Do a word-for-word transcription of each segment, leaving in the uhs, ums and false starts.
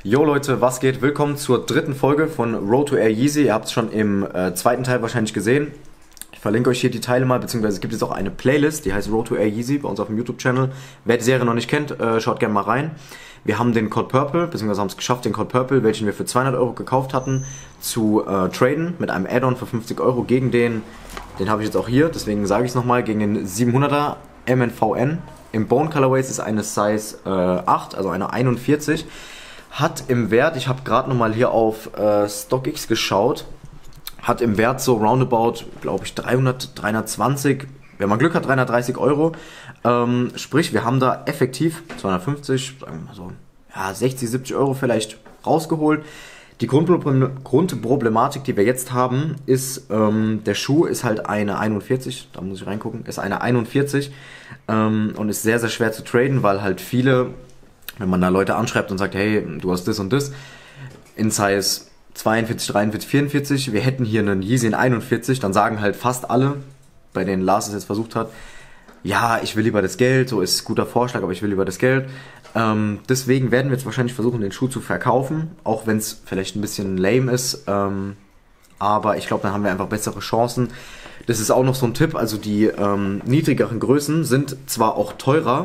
Jo Leute, was geht? Willkommen zur dritten Folge von Road to Air Yeezy. Ihr habt es schon im äh, zweiten Teil wahrscheinlich gesehen. Ich verlinke euch hier die Teile mal, beziehungsweise es gibt jetzt auch eine Playlist, die heißt Road to Air Yeezy bei uns auf dem YouTube-Channel. Wer die Serie noch nicht kennt, äh, schaut gerne mal rein. Wir haben den Code Purple, beziehungsweise haben es geschafft, den Code Purple, welchen wir für zweihundert Euro gekauft hatten, zu äh, traden mit einem Add-on für fünfzig Euro gegen den, den habe ich jetzt auch hier, deswegen sage ich es nochmal, gegen den siebenhunderter M N V N. Im Bone Colorways ist eine Size äh, acht, also eine einundvierzig. Hat im Wert, ich habe gerade nochmal hier auf äh, StockX geschaut, hat im Wert so roundabout, glaube ich, dreihundert, dreihundertzwanzig, wenn man Glück hat, dreihundertdreißig Euro. Ähm, sprich, wir haben da effektiv zweihundertfünfzig, sagen wir mal so, ja, sechzig, siebzig Euro vielleicht rausgeholt. Die Grundproblem Grundproblematik, die wir jetzt haben, ist, ähm, der Schuh ist halt eine einundvierzig, da muss ich reingucken, ist eine einundvierzig ähm, und ist sehr, sehr schwer zu traden, weil halt viele, wenn man da Leute anschreibt und sagt, hey, du hast das und das, in Size zweiundvierzig, dreiundvierzig, vierundvierzig, wir hätten hier einen Yeezy in einundvierzig, dann sagen halt fast alle, bei denen Lars es jetzt versucht hat, ja, ich will lieber das Geld, so ist ein guter Vorschlag, aber ich will lieber das Geld. Ähm, deswegen werden wir jetzt wahrscheinlich versuchen, den Schuh zu verkaufen, auch wenn es vielleicht ein bisschen lame ist, ähm, aber ich glaube, dann haben wir einfach bessere Chancen. Das ist auch noch so ein Tipp, also die ähm, niedrigeren Größen sind zwar auch teurer,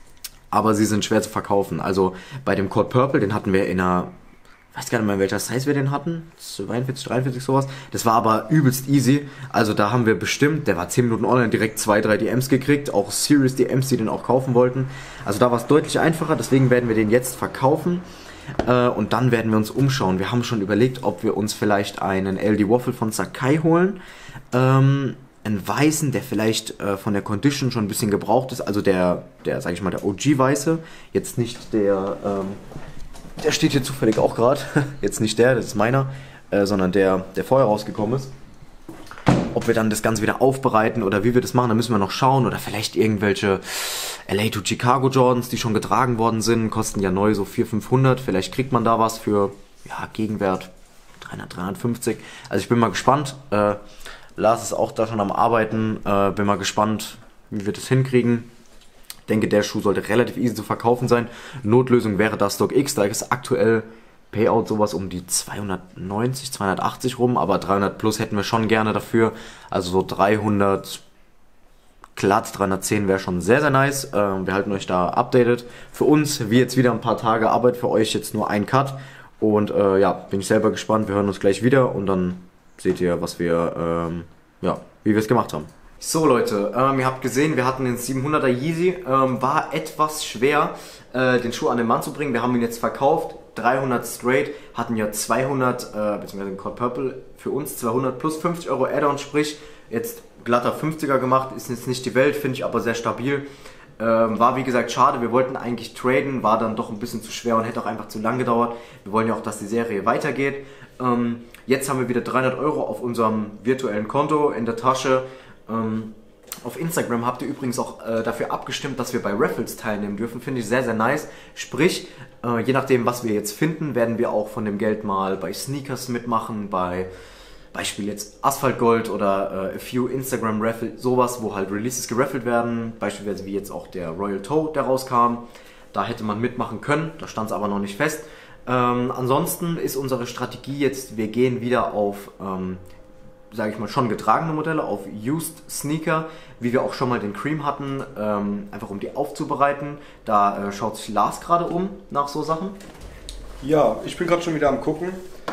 aber sie sind schwer zu verkaufen. Also bei dem Code Purple, den hatten wir in einer, ich weiß gar nicht mehr, in welcher Size wir den hatten, zweiundvierzig, dreiundvierzig sowas. Das war aber übelst easy. Also da haben wir bestimmt, der war zehn Minuten online, direkt zwei, drei D Ms gekriegt, auch Serious D Ms, die den auch kaufen wollten. Also da war es deutlich einfacher, deswegen werden wir den jetzt verkaufen. Äh, und dann werden wir uns umschauen. Wir haben schon überlegt, ob wir uns vielleicht einen L D Waffle von Sacai holen. Ähm... einen weißen, der vielleicht äh, von der Condition schon ein bisschen gebraucht ist, also der, der, sag ich mal, der O G-Weiße, jetzt nicht der, ähm, der steht hier zufällig auch gerade, jetzt nicht der, das ist meiner, äh, sondern der, der vorher rausgekommen ist. Ob wir dann das Ganze wieder aufbereiten oder wie wir das machen, da müssen wir noch schauen, oder vielleicht irgendwelche L A to Chicago Jordans, die schon getragen worden sind, kosten ja neu so vierhundert, fünfhundert, vielleicht kriegt man da was für, ja, Gegenwert dreihundert, dreihundertfünfzig, also ich bin mal gespannt, äh, Lars ist auch da schon am Arbeiten, äh, bin mal gespannt, wie wir das hinkriegen. Ich denke, der Schuh sollte relativ easy zu verkaufen sein. Notlösung wäre da StockX, da ist aktuell Payout sowas um die zweihundertneunzig, zweihundertachtzig rum, aber dreihundert plus hätten wir schon gerne dafür. Also so dreihundert glatt, dreihundertzehn wäre schon sehr, sehr nice. Äh, wir halten euch da updated. Für uns, wie jetzt wieder ein paar Tage Arbeit, für euch jetzt nur ein Cut. Und äh, ja, bin ich selber gespannt, wir hören uns gleich wieder und dann seht ihr, was wir, ähm, ja, wie wir es gemacht haben. So Leute, ähm, ihr habt gesehen, wir hatten den siebenhunderter Yeezy, ähm, war etwas schwer, äh, den Schuh an den Mann zu bringen. Wir haben ihn jetzt verkauft, dreihundert straight, hatten ja zweihundert, äh, beziehungsweise den Code Purple für uns zweihundert plus fünfzig Euro Add-on, sprich jetzt glatter fünfziger gemacht, ist jetzt nicht die Welt, finde ich aber sehr stabil. Ähm, war wie gesagt schade, wir wollten eigentlich traden, war dann doch ein bisschen zu schwer und hätte auch einfach zu lang gedauert. Wir wollen ja auch, dass die Serie weitergeht. Ähm, jetzt haben wir wieder dreihundert Euro auf unserem virtuellen Konto in der Tasche. Ähm, auf Instagram habt ihr übrigens auch äh, dafür abgestimmt, dass wir bei Raffles teilnehmen dürfen. Finde ich sehr, sehr nice. Sprich, äh, je nachdem, was wir jetzt finden, werden wir auch von dem Geld mal bei Sneakers mitmachen, bei Beispiel jetzt Asphaltgold oder äh, a few Instagram Raffle, sowas, wo halt Releases geraffelt werden. Beispielsweise wie jetzt auch der Royal Toe, der rauskam. Da hätte man mitmachen können, da stand es aber noch nicht fest. Ähm, ansonsten ist unsere Strategie jetzt, wir gehen wieder auf, ähm, sage ich mal, schon getragene Modelle, auf Used Sneaker, wie wir auch schon mal den Cream hatten, ähm, einfach um die aufzubereiten. Da äh, schaut sich Lars gerade um nach so Sachen. Ja, ich bin gerade schon wieder am gucken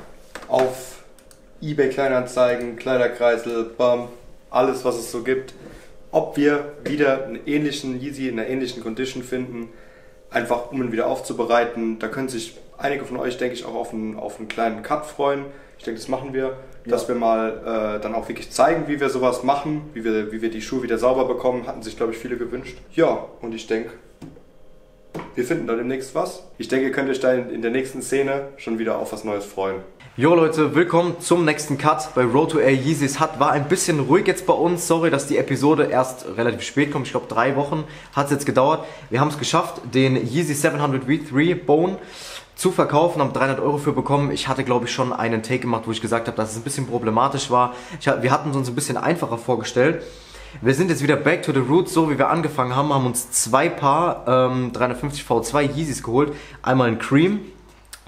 auf eBay Kleinanzeigen, Kleiderkreisel, Bam, alles was es so gibt, ob wir wieder einen ähnlichen Yeezy in einer ähnlichen Condition finden, einfach um ihn wieder aufzubereiten. Da können sich einige von euch, denke ich, auch auf einen, auf einen kleinen Cut freuen. Ich denke, das machen wir, ja. Dass wir mal äh, dann auch wirklich zeigen, wie wir sowas machen, wie wir, wie wir die Schuhe wieder sauber bekommen, hatten sich, glaube ich, viele gewünscht. Ja, und ich denke, wir finden da demnächst was. Ich denke, ihr könnt euch da in, in der nächsten Szene schon wieder auf was Neues freuen. Jo Leute, willkommen zum nächsten Cut bei Road to Air Yeezy. Es hat, war ein bisschen ruhig jetzt bei uns. Sorry, dass die Episode erst relativ spät kommt. Ich glaube, drei Wochen hat es jetzt gedauert. Wir haben es geschafft, den Yeezy siebenhundert V drei Bone zu verkaufen, haben dreihundert Euro für bekommen. Ich hatte, glaube ich, schon einen Take gemacht, wo ich gesagt habe, dass es ein bisschen problematisch war. Ich, wir hatten es uns ein bisschen einfacher vorgestellt. Wir sind jetzt wieder back to the roots, so wie wir angefangen haben, haben uns zwei Paar ähm, dreihundertfünfzig V zwei Yeezys geholt. Einmal ein Cream,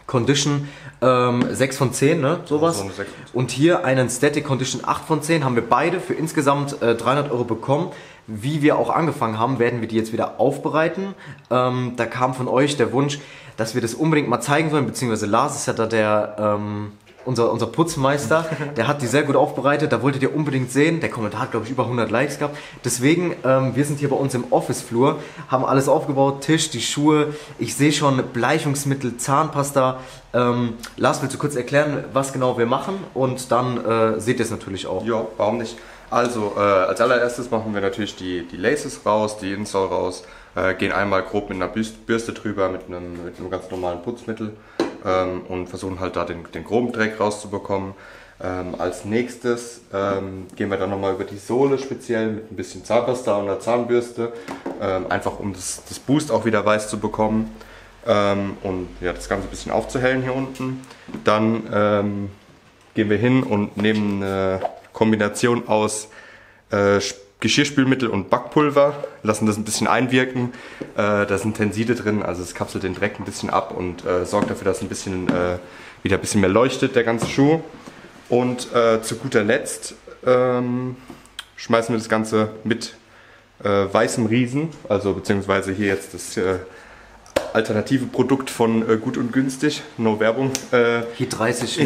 Condition ähm, sechs von zehn, ne? Sowas. So eine sechs von zehn. Und hier einen Static Condition acht von zehn haben wir beide für insgesamt äh, dreihundert Euro bekommen. Wie wir auch angefangen haben, werden wir die jetzt wieder aufbereiten. Ähm, da kam von euch der Wunsch, dass wir das unbedingt mal zeigen sollen, beziehungsweise Lars ist ja da der, ähm, unser, unser Putzmeister, der hat die sehr gut aufbereitet, da wolltet ihr unbedingt sehen. Der Kommentar hat, glaube ich, über hundert Likes gehabt. Deswegen, ähm, wir sind hier bei uns im Office-Flur, haben alles aufgebaut, Tisch, die Schuhe, ich sehe schon Bleichungsmittel, Zahnpasta. Ähm, Lars, willst du kurz erklären, was genau wir machen? Und dann äh, seht ihr es natürlich auch. Ja, warum nicht? Also, äh, als allererstes machen wir natürlich die, die Laces raus, die Install raus, äh, gehen einmal grob mit einer Bürste drüber, mit einem, mit einem ganz normalen Putzmittel ähm, und versuchen halt da den, den groben Dreck rauszubekommen. Ähm, als nächstes ähm, gehen wir dann nochmal über die Sohle speziell mit ein bisschen Zahnpasta und einer Zahnbürste, ähm, einfach um das, das Boost auch wieder weiß zu bekommen ähm, und ja, das Ganze ein bisschen aufzuhellen hier unten. Dann ähm, gehen wir hin und nehmen eine Kombination aus äh, Geschirrspülmittel und Backpulver, lassen das ein bisschen einwirken. Äh, da sind Tenside drin, also es kapselt den Dreck ein bisschen ab und äh, sorgt dafür, dass ein bisschen, äh, wieder ein bisschen mehr leuchtet, der ganze Schuh. Und äh, zu guter Letzt ähm, schmeißen wir das Ganze mit äh, weißem Riesen, also beziehungsweise hier jetzt das äh, alternative Produkt von äh, Gut und Günstig, no Werbung, äh, Hier dreißig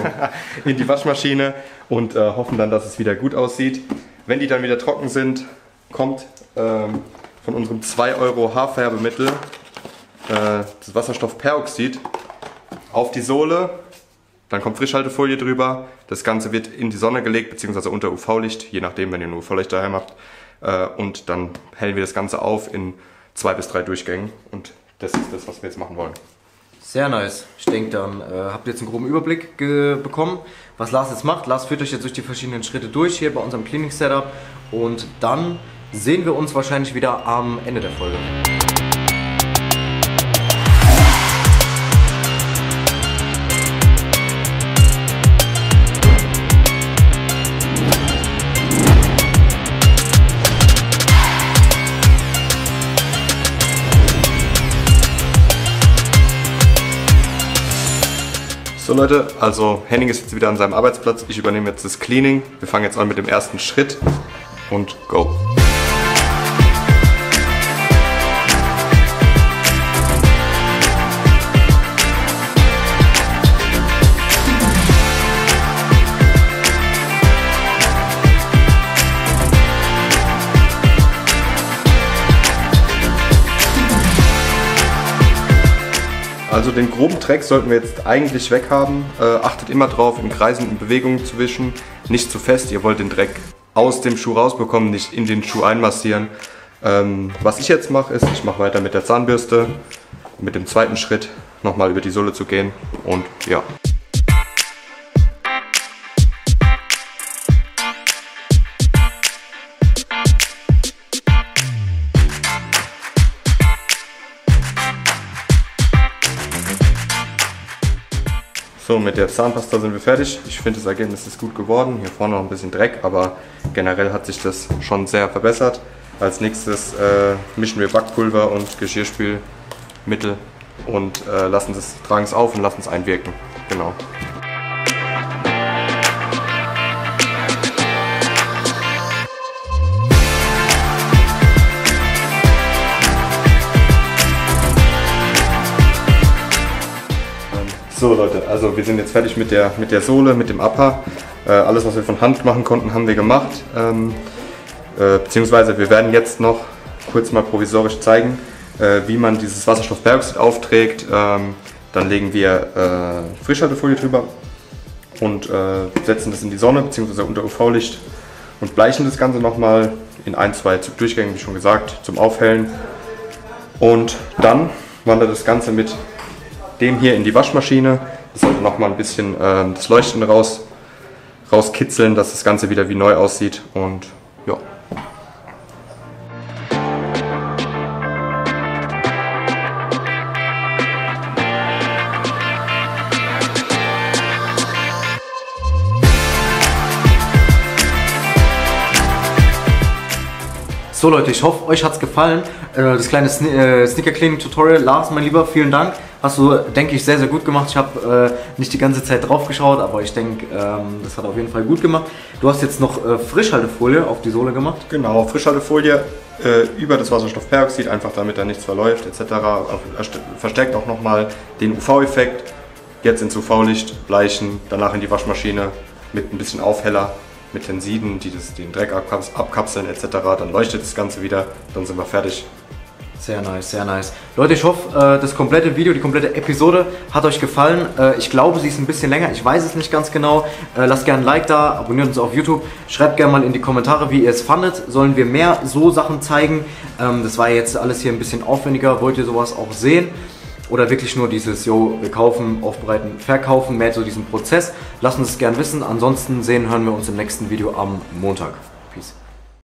in die Waschmaschine und äh, hoffen dann, dass es wieder gut aussieht. Wenn die dann wieder trocken sind, kommt ähm, von unserem zwei Euro Haarfärbemittel äh, das Wasserstoffperoxid auf die Sohle, dann kommt Frischhaltefolie drüber, das Ganze wird in die Sonne gelegt, beziehungsweise unter U V-Licht, je nachdem, wenn ihr nur U V-Licht daheim habt, äh, und dann hellen wir das Ganze auf in zwei bis drei Durchgängen und das ist das, was wir jetzt machen wollen. Sehr nice. Ich denke, dann äh, habt ihr jetzt einen groben Überblick bekommen, was Lars jetzt macht. Lars führt euch jetzt durch die verschiedenen Schritte durch hier bei unserem Cleaning-Setup und dann sehen wir uns wahrscheinlich wieder am Ende der Folge. So Leute, also Henning ist jetzt wieder an seinem Arbeitsplatz, ich übernehme jetzt das Cleaning. Wir fangen jetzt an mit dem ersten Schritt und go! Also den groben Dreck sollten wir jetzt eigentlich weghaben. Äh, achtet immer drauf, in Kreisen und Bewegungen zu wischen. Nicht zu fest, ihr wollt den Dreck aus dem Schuh rausbekommen, nicht in den Schuh einmassieren. Ähm, was ich jetzt mache, ist, ich mache weiter mit der Zahnbürste. Mit dem zweiten Schritt nochmal über die Sohle zu gehen und ja. So, mit der Zahnpasta sind wir fertig. Ich finde, das Ergebnis ist gut geworden. Hier vorne noch ein bisschen Dreck, aber generell hat sich das schon sehr verbessert. Als nächstes äh, mischen wir Backpulver und Geschirrspülmittel und äh, lassen es, tragen es auf und lassen es einwirken. Genau. So Leute, also wir sind jetzt fertig mit der, mit der Sohle, mit dem Upper. Äh, alles, was wir von Hand machen konnten, haben wir gemacht. Ähm, äh, beziehungsweise wir werden jetzt noch kurz mal provisorisch zeigen, äh, wie man dieses Wasserstoffperoxid aufträgt. Ähm, dann legen wir äh, Frischhaltefolie drüber und äh, setzen das in die Sonne beziehungsweise unter U V-Licht und bleichen das Ganze nochmal in ein, zwei Durchgängen, wie schon gesagt, zum Aufhellen. Und dann wandert das Ganze mit dem hier in die Waschmaschine. Das sollte nochmal ein bisschen äh, das Leuchten raus, rauskitzeln, dass das Ganze wieder wie neu aussieht und ja. So Leute, ich hoffe, euch hat es gefallen. Das kleine Sneaker Cleaning Tutorial. Lars, mein Lieber, vielen Dank. Hast du, denke ich, sehr, sehr gut gemacht. Ich habe äh, nicht die ganze Zeit drauf geschaut, aber ich denke, ähm, das hat auf jeden Fall gut gemacht. Du hast jetzt noch äh, Frischhaltefolie auf die Sohle gemacht. Genau, Frischhaltefolie äh, über das Wasserstoffperoxid, einfach damit da nichts verläuft et cetera. Auch, verstärkt auch nochmal den U V-Effekt. Jetzt ins U V-Licht, bleichen, danach in die Waschmaschine mit ein bisschen Aufheller, mit Tensiden, die das, den Dreck abkapseln et cetera. Dann leuchtet das Ganze wieder, dann sind wir fertig. Sehr nice, sehr nice. Leute, ich hoffe, das komplette Video, die komplette Episode hat euch gefallen. Ich glaube, sie ist ein bisschen länger, ich weiß es nicht ganz genau. Lasst gerne ein Like da, abonniert uns auf YouTube. Schreibt gerne mal in die Kommentare, wie ihr es fandet. Sollen wir mehr so Sachen zeigen? Das war jetzt alles hier ein bisschen aufwendiger. Wollt ihr sowas auch sehen? Oder wirklich nur dieses, yo, wir kaufen, aufbereiten, verkaufen, mehr so diesen Prozess? Lasst uns es gerne wissen. Ansonsten sehen, hören wir uns im nächsten Video am Montag. Peace.